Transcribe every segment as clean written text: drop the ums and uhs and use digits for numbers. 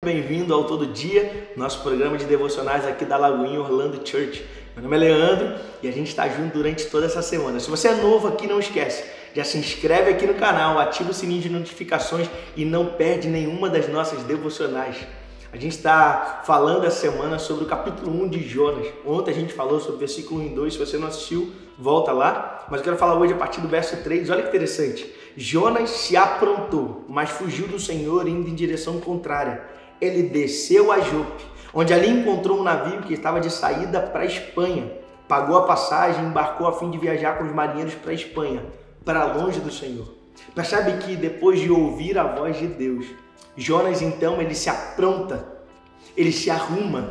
Bem-vindo ao Todo Dia, nosso programa de devocionais aqui da Lagoinha Orlando Church. Meu nome é Leandro e a gente está junto durante toda essa semana. Se você é novo aqui, não esquece, já se inscreve aqui no canal, ativa o sininho de notificações e não perde nenhuma das nossas devocionais. A gente está falando essa semana sobre o capítulo 1 de Jonas. Ontem a gente falou sobre o versículo 1 e 2, se você não assistiu, volta lá. Mas eu quero falar hoje a partir do verso 3, olha que interessante. Jonas se aprontou, mas fugiu do Senhor indo em direção contrária. Ele desceu a Jope, onde ali encontrou um navio que estava de saída para a Espanha. Pagou a passagem e embarcou a fim de viajar com os marinheiros para a Espanha, para longe do Senhor. Percebe que depois de ouvir a voz de Deus, Jonas então ele se apronta, ele se arruma.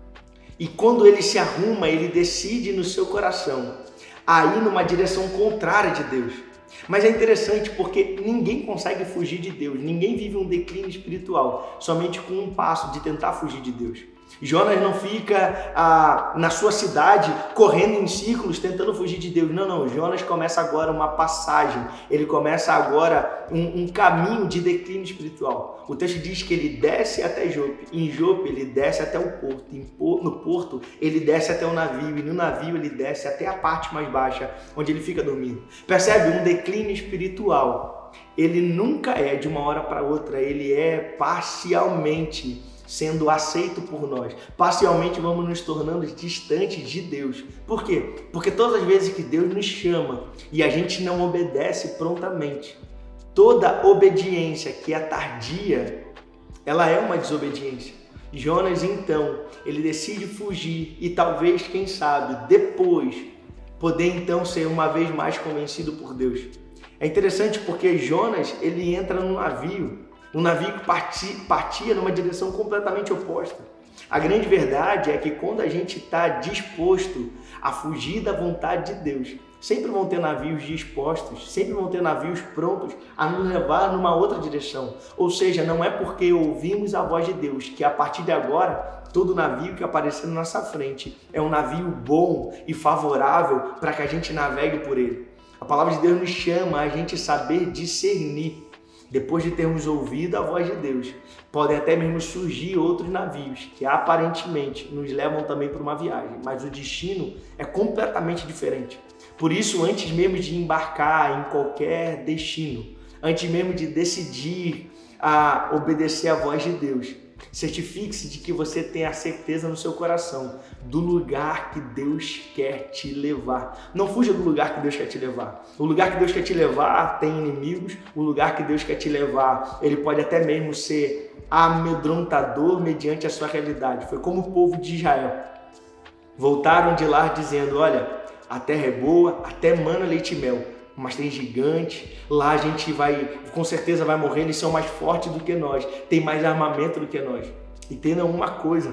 E quando ele se arruma, ele decide no seu coração a ir numa direção contrária de Deus. Mas é interessante porque ninguém consegue fugir de Deus, ninguém vive um declínio espiritual somente com um passo de tentar fugir de Deus. Jonas não fica na sua cidade correndo em círculos tentando fugir de Deus. Não. Jonas começa agora uma passagem, ele começa agora um caminho de declínio espiritual. O texto diz que ele desce até Jope, em Jope ele desce até o porto, no porto ele desce até o navio e no navio ele desce até a parte mais baixa, onde ele fica dormindo. Percebe? Um declínio espiritual, ele nunca é de uma hora para outra, ele é parcialmente sendo aceito por nós. Parcialmente vamos nos tornando distantes de Deus. Por quê? Porque todas as vezes que Deus nos chama e a gente não obedece prontamente, toda obediência que é tardia, ela é uma desobediência. Jonas então, ele decide fugir e talvez, quem sabe, depois poder então ser uma vez mais convencido por Deus. É interessante porque Jonas, ele entra num navio, um navio que partia numa direção completamente oposta. A grande verdade é que quando a gente está disposto a fugir da vontade de Deus, sempre vão ter navios dispostos, sempre vão ter navios prontos a nos levar numa outra direção. Ou seja, não é porque ouvimos a voz de Deus que a partir de agora todo navio que aparecer na nossa frente é um navio bom e favorável para que a gente navegue por ele. A palavra de Deus nos chama a gente saber discernir. Depois de termos ouvido a voz de Deus, podem até mesmo surgir outros navios que aparentemente nos levam também para uma viagem, mas o destino é completamente diferente. Por isso, antes mesmo de embarcar em qualquer destino, antes mesmo de decidir a obedecer a voz de Deus, certifique-se de que você tenha a certeza no seu coração do lugar que Deus quer te levar. Não fuja do lugar que Deus quer te levar. O lugar que Deus quer te levar tem inimigos. O lugar que Deus quer te levar, ele pode até mesmo ser amedrontador mediante a sua realidade. Foi como o povo de Israel. Voltaram de lá dizendo, olha, a terra é boa, até mana leite e mel. Mas tem gigante, lá a gente com certeza vai morrer, eles são mais fortes do que nós, tem mais armamento do que nós. Entendam uma coisa,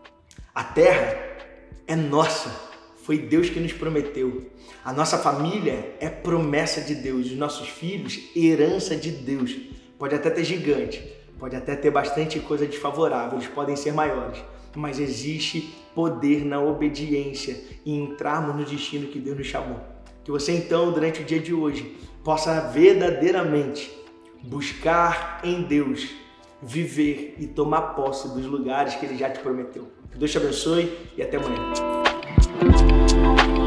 a terra é nossa, foi Deus que nos prometeu. A nossa família é promessa de Deus, os nossos filhos, herança de Deus. Pode até ter gigante, pode até ter bastante coisa desfavorável, eles podem ser maiores, mas existe poder na obediência e entrarmos no destino que Deus nos chamou. Que você então, durante o dia de hoje, possa verdadeiramente buscar em Deus, viver e tomar posse dos lugares que Ele já te prometeu. Que Deus te abençoe e até amanhã.